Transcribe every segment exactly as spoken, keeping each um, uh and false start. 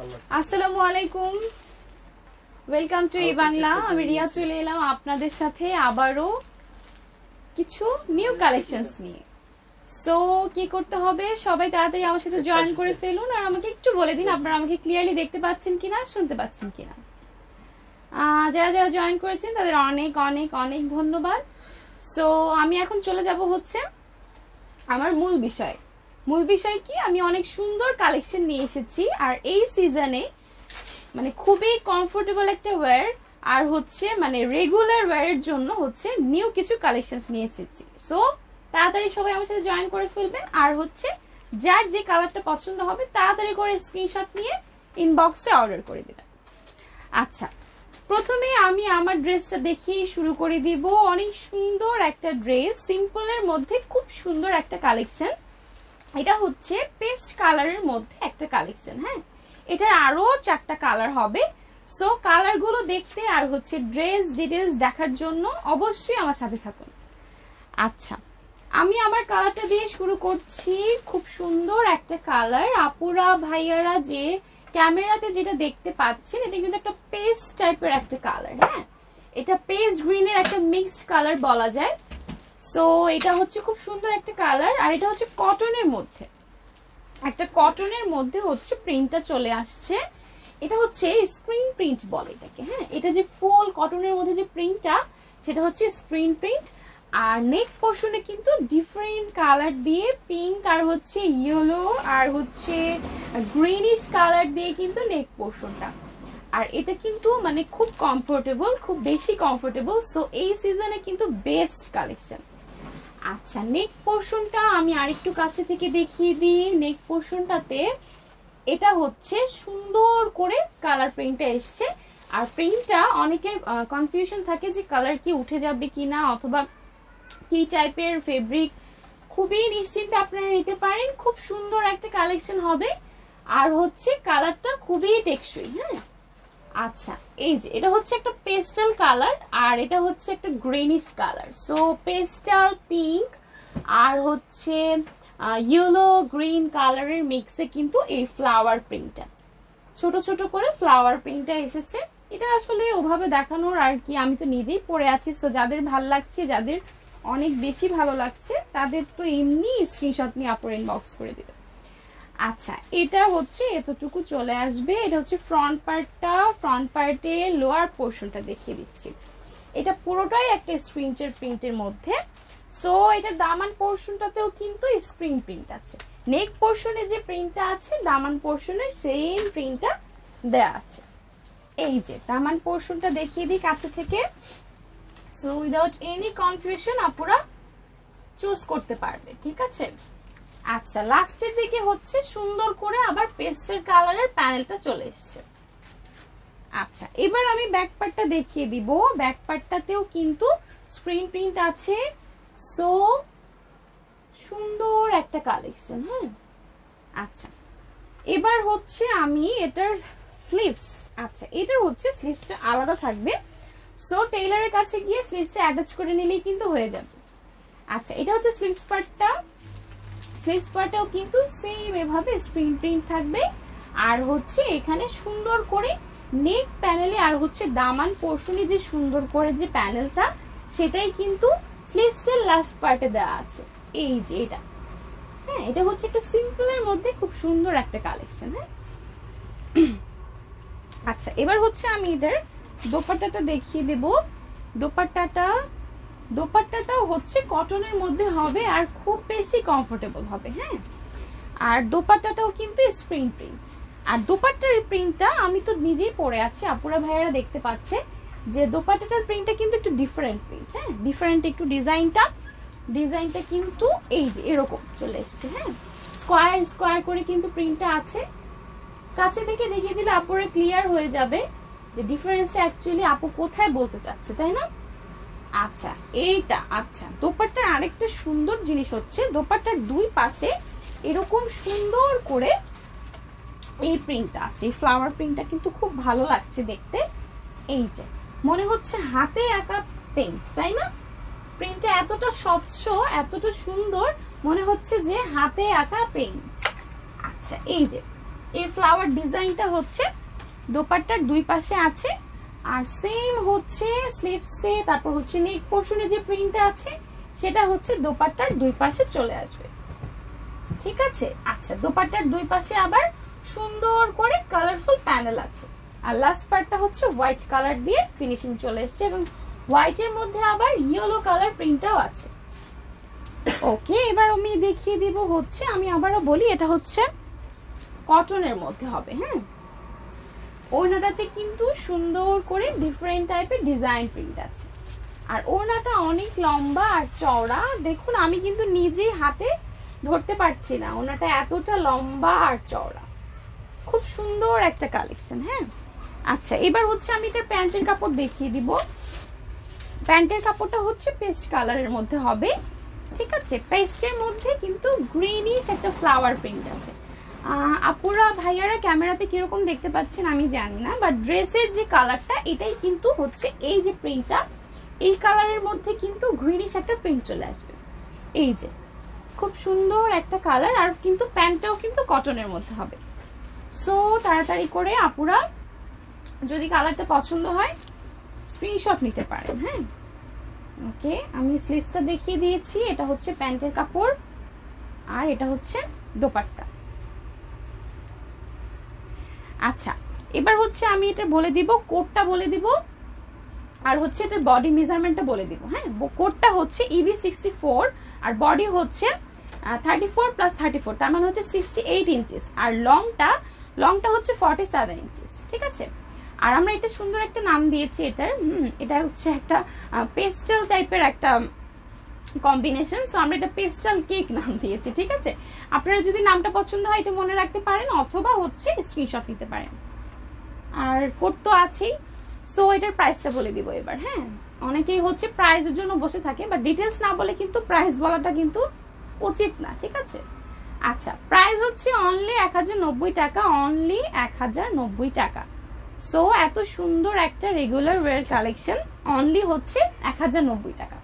আসসালামু আলাইকুম, welcome to এই বাংলা। আমি রিয়া চলে এলাম আপনাদের সাথে আবারও কিছু নিউ কালেকশনস নিয়ে। সো কি করতে হবে, সবাই তাড়াতাড়ি আমার সাথে জয়েন করে ফেলুন আর আমাকে একটু বলে দিন আপনারা আমাকে ক্লিয়ারলি দেখতে পাচ্ছেন কিনা, শুনতে পাচ্ছেন কিনা। যারা যারা জয়েন করেছেন তাদের অনেক অনেক অনেক ধন্যবাদ। সো আমি এখন চলে যাব হচ্ছে আমার মূল বিষয়। মূল বিষয় কি, আমি অনেক সুন্দর কালেকশন নিয়ে এসেছি আর এই সিজনে মানে খুবই কমফোর্টেবল একটা ওয়্যার আর হচ্ছে মানে রেগুলার ওয়্যারের জন্য হচ্ছে নিউ কিছু কালেকশনস নিয়ে এসেছি। সো তাড়াতাড়ি সবাই আমার সাথে জয়েন করে ফেলবেন আর হচ্ছে যার যে কালারটা পছন্দ হবে তাড়াতাড়ি করে স্ক্রিনশট নিয়ে ইনবক্সে অর্ডার করে দিবেন। আচ্ছা, প্রথমে আমি আমার ড্রেসটা দেখিয়ে শুরু করে দিব। অনেক সুন্দর একটা ড্রেস, সিম্পলের মধ্যে খুব সুন্দর একটা কালেকশন। এটা হচ্ছে পেস্ট কালারের মধ্যে একটা কালেকশন। হ্যাঁ, এটার আরো চারটা কালার হবে। সো কালার গুলো দেখতে আর হচ্ছে ড্রেস ডিটেলস দেখার জন্য অবশ্যই আমার সাথে থাকুন। আচ্ছা, আমি আমার কালারটা দিয়ে শুরু করছি। খুব সুন্দর একটা কালার। আপুরা ভাইয়ারা যে ক্যামেরাতে যেটা দেখতে পাচ্ছেন এটা কিন্তু একটা পেস্ট টাইপের একটা কালার। হ্যাঁ, এটা পেস্ট গ্রিনের একটা মিক্সড কালার বলা যায়। সো এটা হচ্ছে খুব সুন্দর একটা কালার আর এটা হচ্ছে কটনের মধ্যে, একটা কটনের মধ্যে হচ্ছে প্রিন্টটা চলে আসছে। এটা হচ্ছে স্ক্রিন প্রিন্ট বলে এটাকে। হ্যাঁ, এটা যে ফুল কটনের মধ্যে যে প্রিন্টটা সেটা হচ্ছে স্ক্রিন প্রিন্ট। আর নেক পোর্শনে কিন্তু ডিফারেন্ট কালার দিয়ে পিঙ্ক আর হচ্ছে ইয়েলো আর হচ্ছে গ্রিনিশ কালার দিয়ে কিন্তু নেক পোর্শনটা। আর এটা কিন্তু মানে খুব কমফোর্টেবল, খুব বেশি কমফোর্টেবল। সো এই সিজনে কিন্তু বেস্ট কালেকশন। আচ্ছা, নেক পোর্শনটা আমি আরেকটু কাছে থেকে দেখিয়ে দিই। নেক পোর্শনটাতে এটা হচ্ছে সুন্দর করে কালার প্রিন্টটা এসছে। আর প্রিন্টটা অনেকের কনফিউশন থাকে যে কালার কি উঠে যাবে কিনা অথবা কি টাইপের ফেব্রিক। খুবই নিশ্চিন্তে আপনারা নিতে পারেন, খুব সুন্দর একটা কালেকশন হবে আর হচ্ছে কালারটা খুবই টেকসই। হ্যাঁ, আচ্ছা, এই যে এটা হচ্ছে একটা পেস্টাল কালার আর এটা হচ্ছে একটা greenish colour. So pastel pink আর হচ্ছে ইয়েলো গ্রিন কালারের মিক্সে কিন্তু এই ফ্লাওয়ার প্রিন্টটা, ছোট ছোট করে ফ্লাওয়ার প্রিন্টটা এসেছে। এটা আসলে ওভাবে দেখানোর আর কি, আমি তো নিজেই পরে আছি। সো যাদের ভালো লাগছে, যাদের অনেক বেশি ভালো লাগছে তাদের তো এমনি স্ক্রিনশট নিয়ে আপুর ইনবক্স করে দিবে। আচ্ছা, এটা হচ্ছে এতটুকু চলে আসবে। এটা হচ্ছে ফ্রন্ট পার্টটা। ফ্রন্ট পার্টের লোয়ার পোর্শনটা দেখিয়ে দিচ্ছি। এটা পুরোটাই একটা স্ক্রিনচের প্রিন্টের মধ্যে। সো এটার দামান পোর্শনটাতেও কিন্তু স্ক্রিন প্রিন্ট আছে। নেক পোর্শনে যে প্রিন্টটা আছে দামান পোর্শনের সেম প্রিন্টটা দেয়া আছে। এই যে দামান পোর্শনটা দেখিয়ে দিই কাছে থেকে। সো উইদাউট এনি কনফিউশন আপুরা চুজ করতে পারবে, ঠিক আছে। আচ্ছা, লাস্টের দিকে হচ্ছে সুন্দর করে আবার পেস্টের কালারের প্যানেলটা চলে এসছে। আচ্ছা, এবার আমি ব্যাক পার্টটা দেখিয়ে দিব। ব্যাক পার্টটাতেও কিন্তু স্ক্রিন প্রিন্ট আছে। সো সুন্দর একটা কালেকশন। হ্যাঁ, আচ্ছা, এবার হচ্ছে আমি এটার স্লিভস, আচ্ছা এটার হচ্ছে স্লিভসটা আলাদা থাকবে। সো টেইলারের কাছে গিয়ে স্লিভসটা অ্যাটাচ করে নিলেই কিন্তু হয়ে যাবে। আচ্ছা, এটা হচ্ছে স্লিভস পার্টটা। স্লিভস পার্টেও কিন্তু সেম এভাবে স্ক্রিন প্রিন্ট থাকবে আর হচ্ছে এখানে সুন্দর করে নেক প্যানেলে আর হচ্ছে দামান পোর্শনে যে সুন্দর করে যে প্যানেলটা সেটাই কিন্তু স্লিভসের লাস্ট পার্টে দেওয়া আছে। এই যে এটা, হ্যাঁ এটা হচ্ছে একটা সিম্পলের মধ্যে খুব সুন্দর একটা কালেকশন। হ্যাঁ, আচ্ছা এবার হচ্ছে আমি এটার দোপাট্টাটা দেখিয়ে দেব। দোপাট্টাটা দোপাট্টাটাও হচ্ছে কটনের মধ্যে হবে আর খুব বেশি কমফোর্টেবল হবে। হ্যাঁ, আর দোপাট্টাটাও কিন্তু স্ক্রিন প্রিন্ট। আর দোপাট্টার প্রিন্টটা আমি তো নিজেই পরে আছি, আপুরা ভাইয়ারা দেখতে পাচ্ছে যে দোপাট্টাটার প্রিন্টটা কিন্তু একটু ডিফারেন্ট প্রিন্ট। হ্যাঁ, ডিফারেন্ট একটু ডিজাইনটা ডিজাইনটা কিন্তু এই যে এরকম চলে এসছে। হ্যাঁ, স্কোয়ার স্কোয়ার করে কিন্তু প্রিন্টটা আছে। কাছে থেকে দেখিয়ে দিলে আপুরা ক্লিয়ার হয়ে যাবে যে ডিফারেন্সটা অ্যাকচুয়ালি আপু কোথায় বলতে চাচ্ছে, তাই না। আচ্ছা, এইটা আচ্ছা দোপাট্টার আরেকটা সুন্দর জিনিস হচ্ছে দোপাট্টার দুই পাশে এরকম সুন্দর করে এই প্রিন্টটা আছে। ফ্লাওয়ার প্রিন্টটা কিন্তু খুব ভালো লাগছে দেখতে। এই যে মনে হচ্ছে হাতে আঁকা পেইন্ট, তাই না। প্রিন্টটা এতটা স্বচ্ছ, এতটা সুন্দর, মনে হচ্ছে যে হাতে আঁকা পেইন্ট। আচ্ছা, এই যে এই ফ্লাওয়ার ডিজাইনটা হচ্ছে দোপাট্টার দুই পাশে আছে, আর সেম হচ্ছে স্লিভসে, তারপর হচ্ছে নেক পোর্শনে যে প্রিন্টটা আছে সেটা হচ্ছে দোপাট্টার দুই পাশে চলে আসবে, ঠিক আছে। আচ্ছা, দোপাট্টার দুই পাশে আবার সুন্দর করে কালারফুল প্যানেল আছে, আর লাস্ট পার্টটা হচ্ছে হোয়াইট কালার দিয়ে ফিনিশিং চলে এসেছে, এবং হোয়াইটের মধ্যে আবার ইয়েলো কালার প্রিন্টটাও আছে। ওকে, এবার আমি দেখিয়ে দিব হচ্ছে, আমি আবারও বলি, এটা হচ্ছে কটনের মধ্যে হবে। হ্যাঁ, ওড়নাটাতে কিন্তু সুন্দর করে ডিফারেন্ট টাইপের ডিজাইন প্রিন্ট আছে, আর ওড়নাটা অনেক লম্বা আর চওড়া। দেখুন, আমি কিন্তু নিজে হাতে ধরতে পারছি না, ওড়নাটা এতটা লম্বা আর চওড়া, খুব সুন্দর একটা কালেকশন। হ্যাঁ, আচ্ছা, এবার হচ্ছে আমি এটার প্যান্টের কাপড় দেখিয়ে দিব। প্যান্টের কাপড়টা হচ্ছে পেস্ট কালারের মধ্যে হবে, ঠিক আছে। পেস্টের মধ্যে কিন্তু গ্রিনিশ একটা ফ্লাওয়ার প্রিন্ট আছে। আপুরা ভাইয়ারা ক্যামেরাতে কিরকম দেখতে পাচ্ছেন আমি জানি না, বাট ড্রেসের যে কালারটা এটাই কিন্তু হচ্ছে এই যে প্রিন্টটা, এই কালারের মধ্যে কিন্তু গ্রিনিশ একটা প্রিন্ট চলে আসবে। এই যে খুব সুন্দর একটা কালার, আর কিন্তু প্যান্টটাও কিন্তু কটনের মধ্যে হবে। সো তাড়াতাড়ি করে আপুরা যদি কালারটা পছন্দ হয় স্ক্রিনশট নিতে পারেন। হ্যাঁ, ওকে, আমি স্লিভসটা দেখিয়ে দিয়েছি, এটা হচ্ছে প্যান্টের কাপড় আর এটা হচ্ছে দোপাট্টা। আচ্ছা, এবার হচ্ছে আমি এটা বলে দিব, কোটটা বলে দিব, আর হচ্ছে এটার বডি মেজারমেন্টটা বলে দিব। হ্যাঁ, কোটটা হচ্ছে ইবি সিক্সটি ফোর আর বডি হচ্ছে thirty four plus thirty four, তার মানে হচ্ছে সিক্সটি এইট ইঞ্চিস, আর লংটা লংটা হচ্ছে ফর্টি সেভেন ইঞ্চিস, ঠিক আছে। আর আমরা এটা সুন্দর একটা নাম দিয়েছি এটার, হুম এটা হচ্ছে একটা পেস্টেল টাইপের একটা কম্বিনেশন, সো আমরা এটা পেস্টেল কেক নাম দিয়েছি, ঠিক আছে। আপনারা যদি নামটা পছন্দ হয় এটা মনে রাখতে পারেন, অথবা হচ্ছে স্ক্রিনশট নিতে পারেন। আর কোড তো আছেই, সো এটার প্রাইসটা বলে দিব এবার। হ্যাঁ, অনেকেই হচ্ছে প্রাইসের জন্য বসে থাকে, বাট ডিটেলস না বলে কিন্তু প্রাইস বলাটা কিন্তু উচিত না, ঠিক আছে। আচ্ছা, প্রাইস হচ্ছে অনলি এক হাজার নব্বই টাকা, অনলি এক হাজার নব্বই টাকা। সো এত সুন্দর একটা রেগুলার ওয়্যার কালেকশন অনলি হচ্ছে এক হাজার নব্বই টাকা।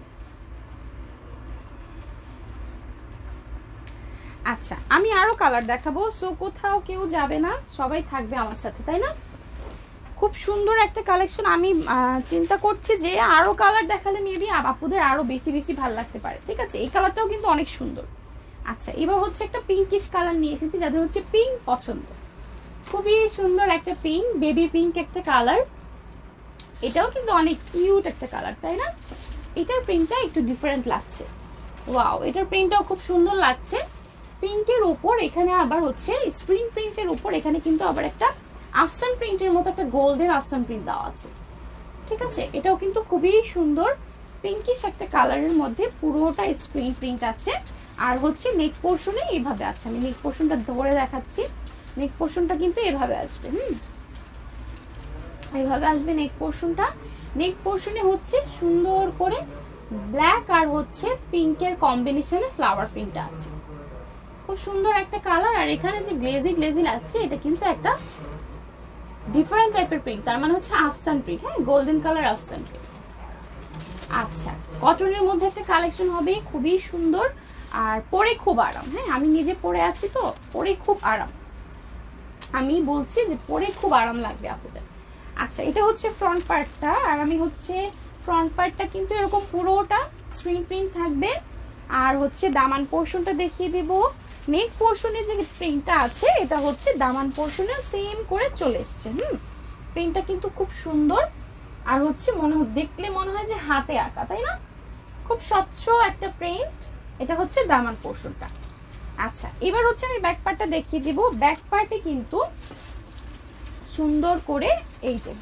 আচ্ছা, আমি আরো কালার দেখাবো, সো কোথাও কেউ যাবে না, সবাই থাকবে আমার সাথে, তাই না। খুব সুন্দর একটা কালেকশন, আমি চিন্তা করছি যে আরো কালার দেখালে মেবি আপুদের আরো বেশি বেশি ভালো লাগতে পারে, ঠিক আছে। এই কালারটাও কিন্তু অনেক সুন্দর। আচ্ছা, এবার হচ্ছে একটা পিঙ্কিশ কালার নিয়ে এসেছি, যাদের হচ্ছে পিঙ্ক পছন্দ, খুবই সুন্দর একটা পিঙ্ক, বেবি পিঙ্ক একটা কালার, এটাও কিন্তু অনেক কিউট একটা কালার, তাই না। এটার প্রিন্টটা একটু ডিফারেন্ট লাগছে, ওয়াও, এটার প্রিন্টটাও খুব সুন্দর লাগছে। পিঙ্কের উপর এখানে আবার হচ্ছে স্ক্রিন প্রিন্টের উপর এখানে কিন্তু আবার একটা আফসান প্রিন্টের মতো একটা গোল্ডেন আফসান প্রিন্ট দেওয়া আছে, ঠিক আছে। এটাও কিন্তু খুবই সুন্দর, পিঙ্কিশ একটা কালারের মধ্যে পুরোটা স্ক্রিন প্রিন্ট আছে, আর হচ্ছে নেক পোর্শনে এইভাবে আছে। আমি নেক পোর্শনটা ধরে দেখাচ্ছি, নেক পোর্শনটা কিন্তু এভাবে আসবে, হুম এইভাবে আসবে নেক পোর্শনটা। নেক পোর্শনে হচ্ছে সুন্দর করে ব্ল্যাক আর হচ্ছে পিঙ্কের কম্বিনেশনে ফ্লাওয়ার প্রিন্টটা আছে, খুব সুন্দর একটা কালার। আর এখানে যে গ্লেজি গ্লেজি লাগছে এটা কিন্তু একটা ডিফারেন্ট টাইপের প্রিন্ট, তার মানে হচ্ছে আফসান প্রিন্ট, হ্যাঁ গোল্ডেন কালার আফসান প্রিন্ট। আচ্ছা, কটনের মধ্যে একটা কালেকশন হবে, খুবই সুন্দর আর পরে খুব আরাম। হ্যাঁ, আমি নিজে পরে আছি তো, পরে খুব আরাম, আমি বলছি যে পরে খুব আরাম লাগবে আপনাদের। আচ্ছা, এটা হচ্ছে ফ্রন্ট পার্টটা, আর আমি হচ্ছে ফ্রন্ট পার্টটা কিন্তু এরকম পুরোটা স্ক্রিন প্রিন্ট থাকবে, আর হচ্ছে দামান পোর্শনটা দেখিয়ে দেব। নেক পোর্শনে যে প্রিন্টটা আছে এটা হচ্ছে দামান পোর্শনে সেম করে চলে এসছে, হুম প্রিন্টটা কিন্তু খুব সুন্দর, আর হচ্ছে মনে দেখলে মনে হয় যে হাতে আঁকা, তাই না, খুব স্বচ্ছ একটা প্রিন্ট। এটা হচ্ছে দামান পোর্শনটা। আচ্ছা, এবার হচ্ছে আমি ব্যাক পার্টটা দেখিয়ে দিব। ব্যাক পার্টে কিন্তু সুন্দর করে এই যে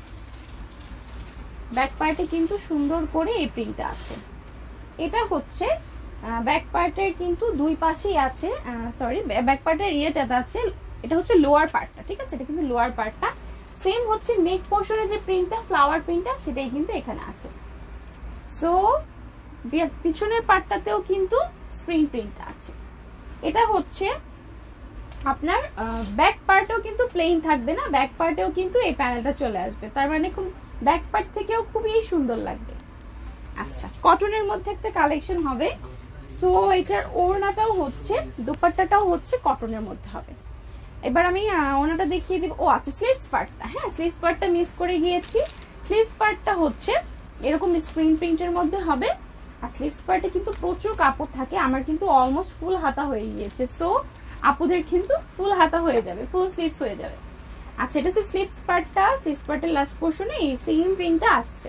ব্যাক পার্টে কিন্তু সুন্দর করে এই প্রিন্টটা আছে। এটা হচ্ছে ব্যাক পার্টের কিন্তু দুই পাশেই আছে, সরি ব্যাক পার্টের ইয়েটা আছে, এটা হচ্ছে লোয়ার পার্টটা, ঠিক আছে, এটা কিন্তু লোয়ার পার্টটা। সেম হচ্ছে নেক পোর্শনে যে প্রিন্টটা ফ্লাওয়ার প্রিন্টটা সেটাই কিন্তু এখানে আছে। সো পিছনের পার্টটাতেও কিন্তু স্ক্রিন প্রিন্টটা আছে। এটা হচ্ছে আপনার ব্যাক পার্টেও কিন্তু প্লেন থাকবে না, ব্যাক পার্টেও কিন্তু এই প্যানেলটা চলে আসবে, তার মানে খুব ব্যাক পার্ট থেকেও খুবই সুন্দর লাগবে। আচ্ছা, কটনের মধ্যে একটা কালেকশন হবে, সো এটার ওড়নাটাও হচ্ছে দুপাট্টাটাও হচ্ছে কটনের মধ্যে হবে। এবার আমি ওনাটা দেখিয়ে দিব। ও আচ্ছা, স্লিভস পার্টটা, হ্যাঁ স্লিভস পার্টটা মিস করে গিয়েছি। স্লিভস পার্টটা হচ্ছে এরকম স্ক্রিন প্রিন্টের মধ্যে হবে। আর স্লিভস পার্টে কিন্তু প্রচুর কাপড় থাকে, আমার কিন্তু অলমোস্ট ফুল হাতা হয়ে গিয়েছে, সো আপুদের কিন্তু ফুল হাতা হয়ে যাবে, ফুল স্লিভস হয়ে যাবে। আচ্ছা, এটা হচ্ছে স্লিভস পার্টটা। স্লিভস পার্টের লাস্ট পোর্শনে এই সেম প্রিন্টটা আসছে।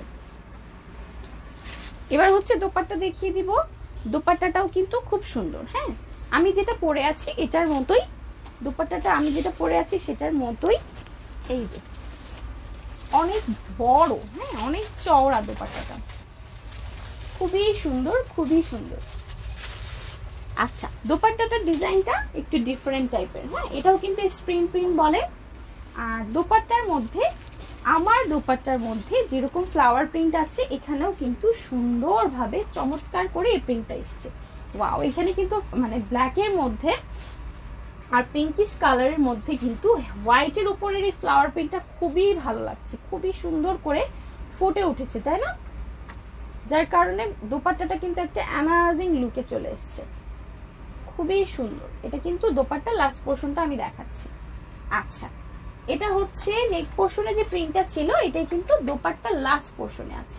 এবার হচ্ছে দোপাট্টা দেখিয়ে দিব। দোপাট্টাটাও কিন্তু খুব সুন্দর, হ্যাঁ আমি যেটা পরে আছি এটার মতোই, দোপাট্টাটা আমি যেটা পরে আছি সেটার মতোই। এই যে অনেক বড়, হ্যাঁ অনেক চওড়া দোপাট্টাটা, খুবই সুন্দর, খুবই সুন্দর। আচ্ছা, দোপাট্টাটার ডিজাইনটা একটু ডিফারেন্ট টাইপের, হ্যাঁ এটাও কিন্তু স্ক্রিন প্রিন্ট বলে। আর দোপাট্টার মধ্যে, আমার দোপাট্টার মধ্যে যেরকম ফ্লাওয়ার প্রিন্ট আছে, এখানেও কিন্তু সুন্দরভাবে চমৎকার করে এই প্রিন্টটা এসছে। ওয়াও, এখানে কিন্তু মানে ব্ল্যাকের মধ্যে আর পিঙ্কিশ কালারের মধ্যে কিন্তু হোয়াইটের উপরের এই ফ্লাওয়ার প্রিন্টটা খুবই ভালো লাগছে, খুবই সুন্দর করে ফুটে উঠেছে, তাই না? যার কারণে দোপাট্টাটা কিন্তু একটা অ্যামাজিং লুকে চলে এসছে, খুবই সুন্দর। এটা কিন্তু দোপাট্টা লাস্ট পোর্শনটা আমি দেখাচ্ছি। আচ্ছা, এটা হচ্ছে নেক পোর্শনে যে প্রিন্টটা ছিল, এটাই কিন্তু দোপাট্টা লাস্ট পোর্শনে আছে,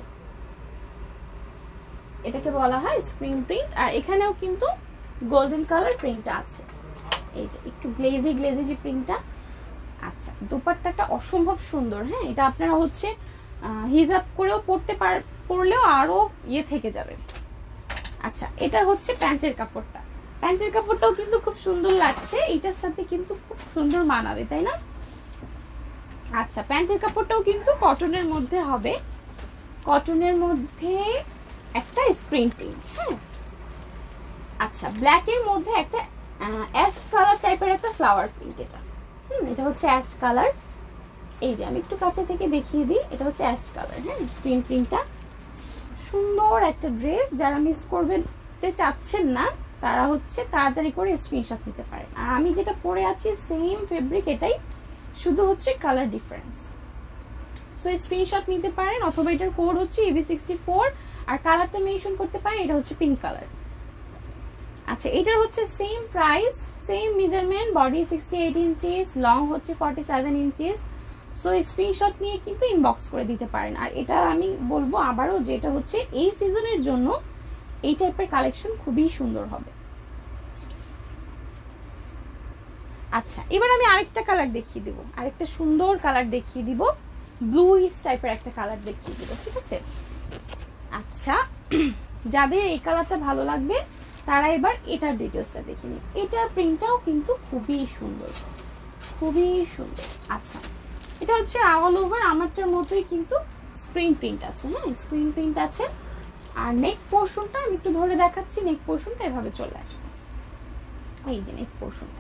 এটাকে বলা হয় স্ক্রিন প্রিন্ট। আর এখানেও কিন্তু গোল্ডেন কালার প্রিন্টটা আছে, এই যে একটু গ্লেজি গ্লেজি যে প্রিন্টটা। আচ্ছা, দোপাট্টাটা অসম্ভব সুন্দর, হ্যাঁ এটা আপনারা হচ্ছে হিজাব করেও পরতে পার, পরলেও আরো ইয়ে থেকে যাবে। আচ্ছা, এটা হচ্ছে প্যান্টের কাপড়টা। প্যান্টের কাপড়টাও কিন্তু খুব সুন্দর লাগছে, এটার সাথে কিন্তু খুব সুন্দর মানাবে, তাই না? আচ্ছা, প্যান্টের কাপড়টাও কিন্তু কটনের মধ্যে হবে, কটনের মধ্যে একটা স্ক্রিন প্রিন্ট, হ্যাঁ। আচ্ছা, ব্ল্যাকের মধ্যে একটা অ্যাশ কালার টাইপের একটা ফ্লাওয়ার প্রিন্ট, এটা হুম এটা হচ্ছে অ্যাশ কালার। এই যে আমি একটু কাছে থেকে দেখিয়ে দিই, এটা হচ্ছে অ্যাশ কালার, হ্যাঁ স্ক্রিন প্রিন্টটা। সুন্দর একটা ড্রেস, যারা মিস করবেন চাচ্ছেন না তারা হচ্ছে তাড়াতাড়ি করে স্ক্রিনশট নিতে পারেন। আর আমি যেটা পরে আছি সেম ফেব্রিক, এটাই শুধু হচ্ছে কালার ডিফারেন্স। সো স্ক্রিনশট নিতে পারেন, অথবা এটার কোড হচ্ছে ই বি সিক্সটি ফোর, আর কালারটা মেনশন করতে পারেন, এটা হচ্ছে পিঙ্ক কালার। আচ্ছা, এটার হচ্ছে same price, same measurement, body sixty eight inches, long হচ্ছে forty seven inches. So screenshot নিয়ে কিন্তু ইনবক্স করে দিতে পারেন। আর এটা আমি বলবো আবারও, যেটা হচ্ছে এই সিজনের জন্য এই টাইপের কালেকশন খুবই সুন্দর হবে। আচ্ছা, এবার আমি আরেকটা কালার দেখিয়ে দিব, আরেকটা সুন্দর কালার দেখিয়ে দিব, ব্লুইশ টাইপের একটা কালার দেখিয়ে দিব, ঠিক আছে? আচ্ছা, যাদের এই কালারটা ভালো লাগবে তারা এবার এটার ডিটেলসটা দেখে নিন। এটার প্রিন্টটাও কিন্তু খুবই সুন্দর, খুবই সুন্দর। আচ্ছা, এটা হচ্ছে অল ওভার আমারটার মতোই কিন্তু স্ক্রিন প্রিন্ট আছে, হ্যাঁ স্ক্রিন প্রিন্ট আছে। আর নেক পোর্শনটা আমি একটু ধরে দেখাচ্ছি, নেক পোর্শনটা এভাবে চলে আসবে, এই যে নেক পোর্শনটা।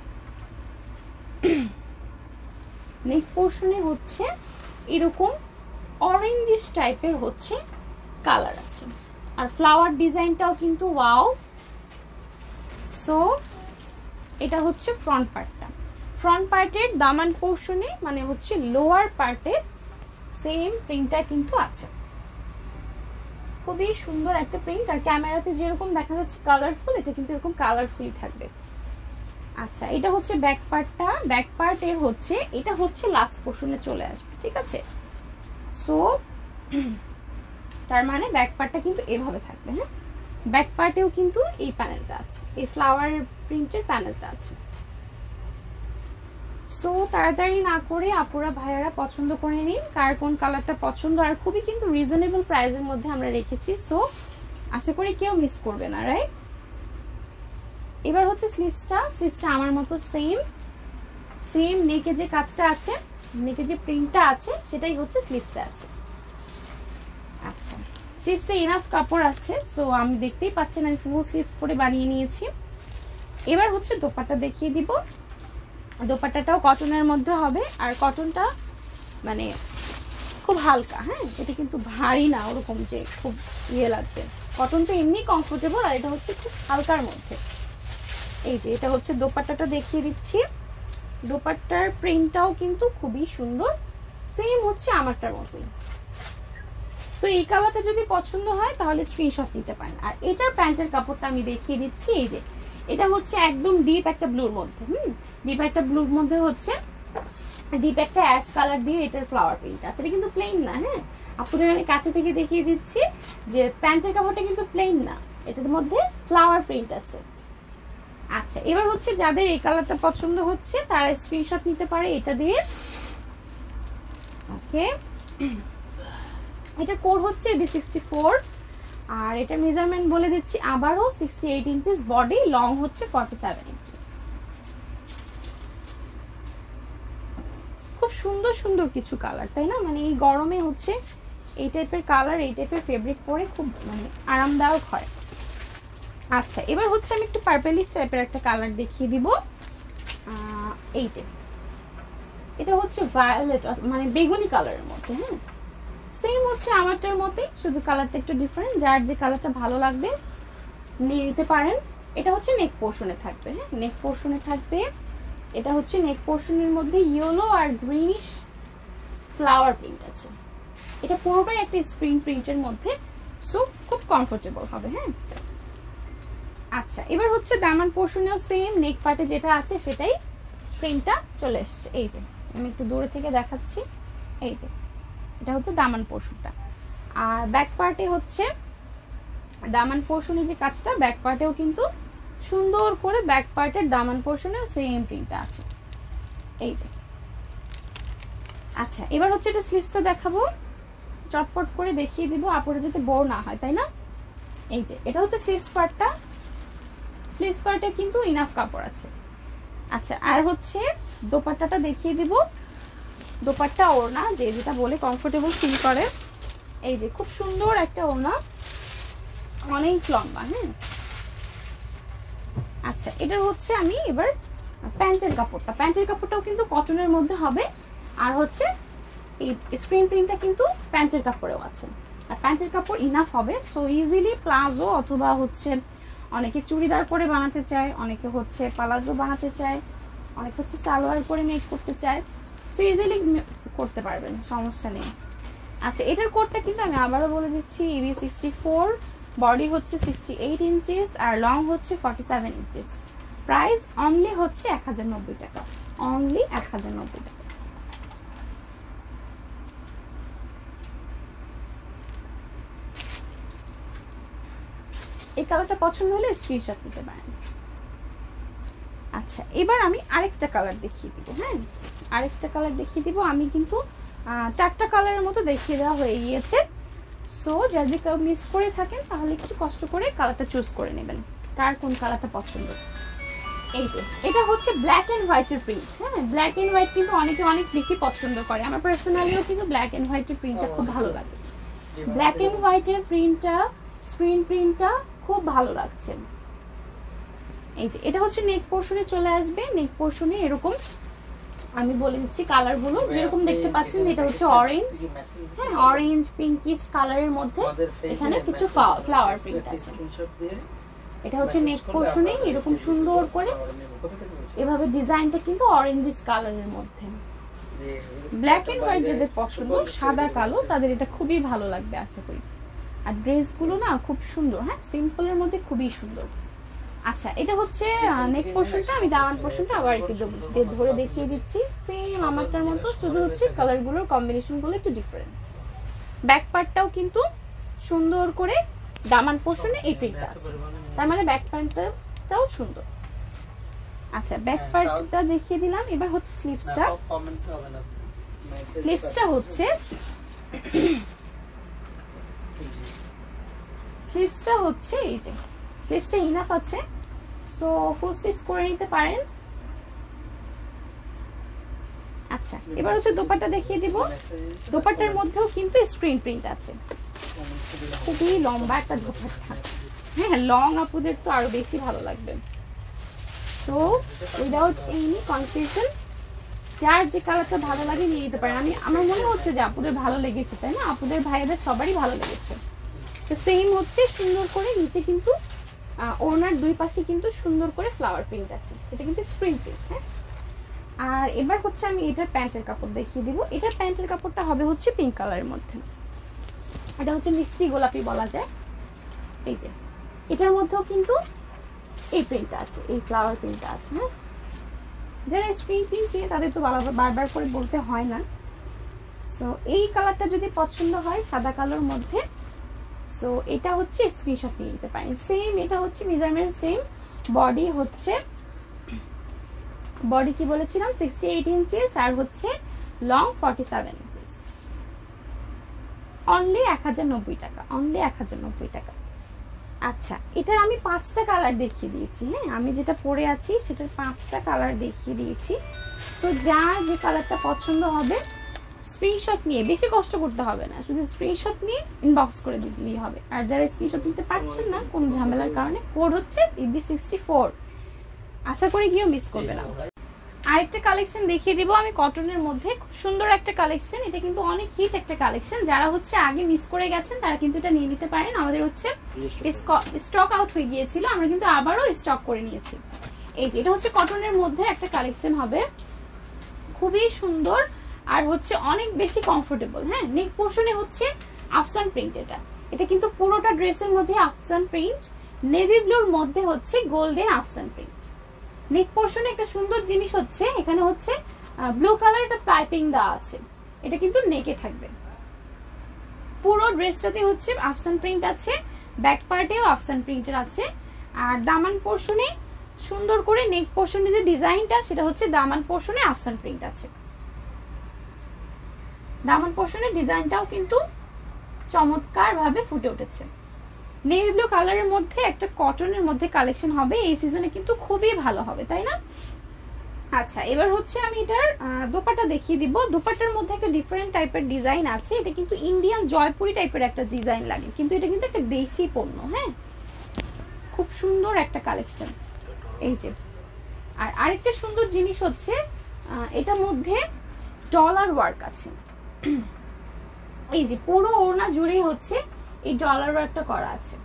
নেক পোর্শনে হচ্ছে এরকম অরেঞ্জিশ টাইপের হচ্ছে কালার আছে, আর ফ্লাওয়ার ডিজাইনটাও কিন্তু ওয়াও। সো এটা হচ্ছে ফ্রন্ট পার্টটা, ফ্রন্ট পার্টের দামান পোর্শনে মানে হচ্ছে লোয়ার পার্টের সেম প্রিন্টটা কিন্তু আছে, খুবই সুন্দর একটা প্রিন্ট। আর ক্যামেরাতে যেরকম দেখা যাচ্ছে কালারফুল, এটা কিন্তু এরকম কালারফুলই থাকবে। আচ্ছা, এটা হচ্ছে ব্যাক পার্টটা, ব্যাক পার্টের হচ্ছে এটা হচ্ছে লাস্ট পোর্শনে চলে আসবে, ঠিক আছে? সো তার মানে ব্যাক পার্টটা কিন্তু এভাবে থাকবে, হ্যাঁ ব্যাক পার্টেও কিন্তু এই প্যানেলটা আছে, এই ফ্লাওয়ার প্রিন্টের প্যানেলটা আছে। সো তাড়াতাড়ি না করে আপুরা ভাইয়ারা পছন্দ করে নিন কার কোন কালারটা পছন্দ। আর খুবই কিন্তু রিজনেবল প্রাইসের মধ্যে আমরা রেখেছি, সো আশা করি কেউ মিস করবে না, রাইট? এবার হচ্ছে স্লিভসটা, স্লিভসটা আমার মতো সেম সেম নেকে যে কাজটা আছে, নেকে যে প্রিন্টটা আছে সেটাই হচ্ছে স্লিভসে আছে। আচ্ছা, স্লিভসে ইনাফ কাপড় আছে, সো আমি দেখতেই পাচ্ছেন আমি ফুল স্লিভস করে বানিয়ে নিয়েছি। এবার হচ্ছে দোপাট্টা দেখিয়ে দিব। দোপাট্টাটাও কটনের মধ্যে হবে, আর কটনটা মানে খুব হালকা, হ্যাঁ এটা কিন্তু ভারী না ওরকম যে খুব ইয়ে লাগবে। কটনটা এমনি কমফোর্টেবল, আর এটা হচ্ছে খুব হালকার মধ্যে। এই যে এটা হচ্ছে দোপাট্টাটা দেখিয়ে দিচ্ছি, দোপাট্টার প্রিন্টটাও কিন্তু খুবই সুন্দর, সেম হচ্ছে আমারটার মতোই। তো এই কালারটা যদি পছন্দ হয় তাহলে স্ক্রিনশট নিতে পারেন। আর এটার প্যান্টের কাপড়টা আমি দেখিয়ে দিচ্ছি, এই যে এটা হচ্ছে একদম ডিপ একটা ব্লুর মধ্যে, হুম ডিপ একটা ব্লুর মধ্যে হচ্ছে ডিপ একটা অ্যাশ কালার দিয়ে এটার ফ্লাওয়ার প্রিন্ট আছে। এটা কিন্তু প্লেন না, হ্যাঁ আপনাদের আমি কাছে থেকে দেখিয়ে দিচ্ছি যে প্যান্টের কাপড়টা কিন্তু প্লেন না, এটার মধ্যে ফ্লাওয়ার প্রিন্ট আছে। আচ্ছা এবার হচ্ছে যাদের এই কালারটা পছন্দ হচ্ছে তারা স্ক্রিনশট নিতে পারে এটা দিয়ে। ওকে, এটা কোড হচ্ছে বি সিক্সটি ফোর আর এটা মেজারমেন্ট বলে দিচ্ছি আবারও sixty eight inches body, long হচ্ছে ফর্টি সেভেন ইঞ্চেস। খুব সুন্দর সুন্দর কিছু কালার, তাই না? মানে এই গরমে হচ্ছে এই টাইপের কালার, এই টাইপের ফেব্রিক পরে খুব মানে আরামদায়ক হয়। আচ্ছা এবার হচ্ছে আমি একটু পার্পলিশ টাইপের একটা কালার দেখিয়ে দিব। এই যে এটা হচ্ছে ভায়োলেট মানে বেগুনি কালারের মধ্যে, হ্যাঁ সেম হচ্ছে আমারটার মতোই, শুধু কালারটা একটু ডিফারেন্ট। যার যে কালারটা ভালো লাগবে নিয়ে নিতে পারেন। এটা হচ্ছে নেক পোর্শনে থাকবে, হ্যাঁ নেক পোর্শনে থাকবে। এটা হচ্ছে নেক পোর্শনের মধ্যে ইয়েলো আর গ্রিনিশ ফ্লাওয়ার প্রিন্ট আছে। এটা পুরোটাই একটা স্প্রিং প্রিন্টের মধ্যে, সো খুব কমফোর্টেবল হবে। হ্যাঁ আচ্ছা এবার হচ্ছে দামান পোর্শনেও সেম নেক পার্টে যেটা আছে সেটাই প্রিন্টটা চলে এসছে। এই যে আমি একটু দূরে থেকে দেখাচ্ছি, এই যে এটা হচ্ছে দামান পোর্শনটা। আর ব্যাক পার্টে হচ্ছে দামান পোর্শনে যে কাজটা, ব্যাক পার্টেও কিন্তু সুন্দর করে ব্যাক পার্টের দামান পোর্শনেও সেম প্রিন্টটা আছে। এই যে আচ্ছা এবার হচ্ছে এটা স্লিভসটা দেখাবো, চটপট করে দেখিয়ে দিব আপুরা যাতে বোর না হয়, তাই না? এই যে এটা হচ্ছে স্লিভস পার্টটা, স্লিভস পার্টে কিন্তু ইনাফ কাপড় আছে। আচ্ছা আর হচ্ছে দোপাট্টাটা দেখিয়ে দিব। দোপাট্টা ওড়না যে যেটা বলে কমফোর্টেবল ফিল করে। এই যে খুব সুন্দর একটা ওড়না, অনেক লম্বা। হ্যাঁ আচ্ছা এটার হচ্ছে আমি এবার প্যান্টের কাপড়টা, প্যান্টের কাপড়টাও কিন্তু কটনের মধ্যে হবে। আর হচ্ছে এই স্ক্রিন প্রিন্টটা কিন্তু প্যান্টের কাপড়েও আছে। আর প্যান্টের কাপড় ইনাফ হবে, সো ইজিলি প্লাজো অথবা হচ্ছে অনেকে চুড়িদার পরে বানাতে চায়, অনেকে হচ্ছে পালাজো বানাতে চায়, অনেকে হচ্ছে সালোয়ার পরে মেক করতে চায়, সো ইজিলি করতে পারবেন, সমস্যা নেই। আচ্ছা এটার কোডটা কিন্তু আমি আবারও বলে দিচ্ছি, ইবি সিক্সটি ফোর, বডি হচ্ছে সিক্সটি এইট ইঞ্চিস আর লং হচ্ছে forty seven inches. Price only হচ্ছে এক হাজার নব্বই টাকা, অনলি এক হাজার নব্বই টাকা। এই কালারটা পছন্দ হলে স্ক্রিনশট নিতে পারেন। আচ্ছা এবার আমি আরেকটা কালার দেখিয়ে দিব। হ্যাঁ আরেকটা কালার দেখিয়ে দিব। আমি কিন্তু চারটা কালারের মতো দেখিয়ে দেওয়া হয়ে গিয়েছে, সো যদি কেউ মিস করে থাকেন তাহলে একটু কষ্ট করে কালারটা চুজ করে নেবেন, কার কোন কালারটা পছন্দ। এই যে এটা হচ্ছে ব্ল্যাক এন্ড হোয়াইটের প্রিন্ট। হ্যাঁ ব্ল্যাক এন্ড হোয়াইট কিন্তু অনেকে অনেক বেশি পছন্দ করে, আমার পার্সোনালিও কিন্তু ব্ল্যাক এন্ড হোয়াইটের প্রিন্টটা খুব ভালো লাগে। ব্ল্যাক এন্ড হোয়াইটের প্রিন্টটা, স্ক্রিন প্রিন্টটা খুব ভালো লাগছে। এই যে এটা হচ্ছে নেক পোর্শনে চলে আসবে। নেক পোর্শনে এরকম আমি বলে দিচ্ছি কালারগুলো, যেরকম দেখতে পাচ্ছেন এটা হচ্ছে অরেঞ্জ, হ্যাঁ অরেঞ্জ পিঙ্কিশ কালারের মধ্যে এখানে কিছু ফ্লাওয়ার প্রিন্ট আছে। এটা হচ্ছে নেক পোর্শনে এরকম সুন্দর করে এভাবে ডিজাইনটা কিন্তু অরেঞ্জিশ কালারের মধ্যে। ব্ল্যাক এন্ড হোয়াইট যাদের পছন্দ, সাদা কালো, তাদের এটা খুবই ভালো লাগবে আশা করি। আর ড্রেসগুলো না খুব সুন্দর, হ্যাঁ সিম্পলের মধ্যে খুবই সুন্দর। আচ্ছা এটা হচ্ছে নেক পোর্শনটা, আমি দামান পোর্শনটা আবার একটু ধরে দেখিয়ে দিচ্ছি, সেম আমারটার মতো, শুধু হচ্ছে কালারগুলোর কম্বিনেশনগুলো একটু ডিফারেন্ট। ব্যাক পার্টটাও কিন্তু সুন্দর করে দামান পোর্শনে এই প্রিন্টটা আছে, তার মানে ব্যাক পার্টটাও সুন্দর। আচ্ছা ব্যাক পার্টটা দেখিয়ে দিলাম। এবার হচ্ছে স্লিভসটা। স্লিভসটা হচ্ছে স্লিভসটা হচ্ছে এই যে স্লিভসটা ইনাফ আছে, সো ফুল স্লিভস করে নিতে পারেন। আচ্ছা এবার হচ্ছে দোপাট্টা দেখিয়ে দিব। দোপাট্টার মধ্যেও কিন্তু স্ক্রিন প্রিন্ট আছে, খুবই লম্বা একটা দোপাট্টা। হ্যাঁ লং আপুদের তো আরো বেশি ভালো লাগবে। সো উইদাউট এনি কনফিউশন যার যে কালারটা ভালো লাগে নিয়ে নিতে পারেন। আমি আমার মনে হচ্ছে যে আপুদের ভালো লেগেছে, তাই না? আপুদের ভাইদের সবারই ভালো লেগেছে। তো সেম হচ্ছে সুন্দর করে নিচে কিন্তু ওনার দুই পাশে কিন্তু সুন্দর করে ফ্লাওয়ার প্রিন্ট আছে, এটা কিন্তু স্প্রিং প্রিন্ট। হ্যাঁ আর এবার হচ্ছে আমি এটার প্যান্টের কাপড় দেখিয়ে দিব। এটার প্যান্টের কাপড়টা হবে হচ্ছে পিঙ্ক কালারের মধ্যে, এটা হচ্ছে মিষ্টি গোলাপি বলা যায়। এই যে এটার মধ্যেও কিন্তু এই প্রিন্টটা আছে, এই ফ্লাওয়ার প্রিন্টটা আছে। হ্যাঁ যারা স্ক্রিন প্রিন্ট চেয়ে তাদের তো বারবার করে বলতে হয় না। সো এই কালারটা যদি পছন্দ হয় সাদা কালোর মধ্যে, সো এটা হচ্ছে স্ক্রিনশট নিয়ে নিতে পারেন। সেম এটা হচ্ছে মেজারমেন্ট সেম, বডি হচ্ছে বডি কি বলেছিলাম সিক্সটি এইট ইঞ্চিস আর হচ্ছে long forty seven inches. Only এক হাজার নব্বই টাকা, অনলি এক হাজার নব্বই টাকা। আচ্ছা, এটার আমি পাঁচটা কালার দেখিয়ে দিয়েছি। হ্যাঁ, আমি যেটা পরে আছি সেটার পাঁচটা কালার দেখিয়ে দিয়েছি। তো যার যে কালারটা পছন্দ হবে স্ক্রিনশট নিয়ে, বেশি কষ্ট করতে হবে না, শুধু স্ক্রিনশট নিয়ে ইনবক্স করে দিলেই হবে। আর যারা স্ক্রিনশট নিতে পারছেন না কোনো ঝামেলার কারণে, কোড হচ্ছে ইবি সিক্সটি ফোর, আশা করি গিয়েও মিস করবে না। আরেকটা কালেকশন দেখিয়ে দিব আমি কটনের মধ্যে, খুব সুন্দর একটা কালেকশন। এটা কিন্তু অনেক হিট একটা কালেকশন, যারা হচ্ছে আগে মিস করে গেছেন তারা কিন্তু এটা নিয়ে নিতে পারেন। আমাদের হচ্ছে স্টক আউট হয়ে গিয়েছিল, আমরা কিন্তু আবারও স্টক করে নিয়েছি। এই যে এটা হচ্ছে কটনের মধ্যে একটা কালেকশন হবে, খুবই সুন্দর আর হচ্ছে অনেক বেশি কমফোর্টেবল। হ্যাঁ, নেক পোর্শনে হচ্ছে আফসান প্রিন্ট। এটা এটা কিন্তু পুরোটা ড্রেসের মধ্যে আফসান প্রিন্ট, নেভি ব্লুর মধ্যে হচ্ছে গোল্ডেন আফসান প্রিন্ট। নেক পোর্শনে একটা সুন্দর জিনিস হচ্ছে এখানে হচ্ছে ব্লু কালার একটা পাইপিং দেওয়া আছে, এটা কিন্তু নেকে থাকবে। পুরো ড্রেসটাতে হচ্ছে আফসান প্রিন্ট আছে, ব্যাক পার্টেও আফসান প্রিন্টের আছে। আর দামান পোর্শনে সুন্দর করে নেক পোর্শনে যে ডিজাইনটা সেটা হচ্ছে দামান পোর্শনে আফসান প্রিন্ট আছে। দামান পোর্শনের ডিজাইনটাও কিন্তু চমৎকার ভাবে ফুটে উঠেছে। নেভি ব্লু কালারের মধ্যে একটা কটনের মধ্যে কালেকশন হবে, এই সিজনে কিন্তু খুবই ভালো হবে, তাই না? আচ্ছা, এবার হচ্ছে আমি এটার দোপাট্টা দেখিয়ে দিব। দোপাট্টার মধ্যে একটা ডিফারেন্ট টাইপের ডিজাইন আছে, এটা কিন্তু ইন্ডিয়ান জয়পুরি টাইপের একটা ডিজাইন লাগে, কিন্তু এটা কিন্তু একটা দেশি পণ্য। হ্যাঁ, খুব সুন্দর একটা কালেকশন। এই যে আর আরেকটা সুন্দর জিনিস হচ্ছে এটার মধ্যে ডলার ওয়ার্ক আছে। এই যে পুরো ওড়না জুড়ে হচ্ছে এই ডলার ওয়ার্কটা করা আছে।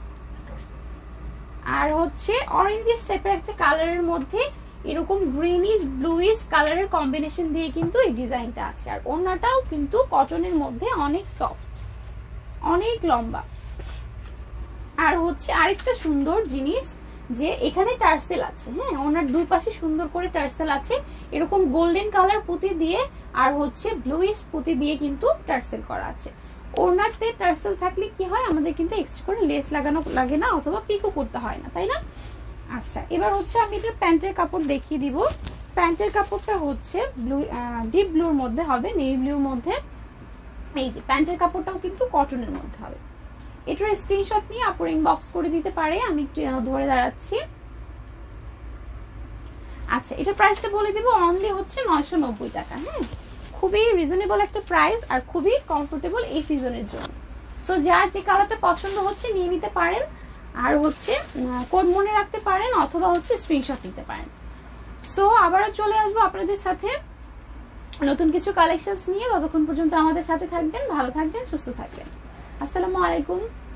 আর হচ্ছে অরেঞ্জিস টাইপের একটা কালারের মধ্যে এরকম গ্রিনিশ ব্লুইশ কালারের কম্বিনেশন দিয়ে কিন্তু এই ডিজাইনটা আছে। আর ওড়নাটাও কিন্তু কটনের মধ্যে অনেক সফট, অনেক লম্বা। আর হচ্ছে আরেকটা সুন্দর জিনিস যে এখানে টার্সেল আছে। হ্যাঁ, ওনার দুই পাশে সুন্দর করে টার্সেল আছে, এরকম গোল্ডেন কালার পুঁতি দিয়ে আর হচ্ছে ব্লুইশ পুঁতি দিয়ে কিন্তু টার্সেল করা আছে। ওনারতে টার্সেল থাকলে কি হয়, আমাদের কিন্তু এক্সট্রা করে লেস লাগানো লাগে না অথবা পিকো করতে হয় না, তাই না? আচ্ছা, এবার হচ্ছে আমি এটার প্যান্টের কাপড় দেখিয়ে দিব। প্যান্টের কাপড়টা হচ্ছে ব্লু ডিপ ব্লুর মধ্যে হবে, নেভি ব্লুর মধ্যে। এই যে প্যান্টের কাপড়টাও কিন্তু কটনের মধ্যে হবে। এটার স্ক্রিনশট নিয়ে আপুর ইনবক্স করে দিতে পারে, আমি একটু ধরে দাঁড়াচ্ছি। আচ্ছা, এটা প্রাইসটা বলে দিব, অনলি হচ্ছে নয়শো নব্বই টাকা। হ্যাঁ, খুবই রিজনেবল একটা প্রাইস আর খুবই কমফোর্টেবল এই সিজনের জন্য। সো যার যে কালারটা পছন্দ হচ্ছে নিয়ে নিতে পারেন, আর হচ্ছে কোড মনে রাখতে পারেন অথবা হচ্ছে স্ক্রিনশট নিতে পারেন। সো আবারও চলে আসবো আপনাদের সাথে নতুন কিছু কালেকশনস নিয়ে। ততক্ষণ পর্যন্ত আমাদের সাথে থাকবেন, ভালো থাকবেন, সুস্থ থাকবেন। আসসালামু আলাইকুম।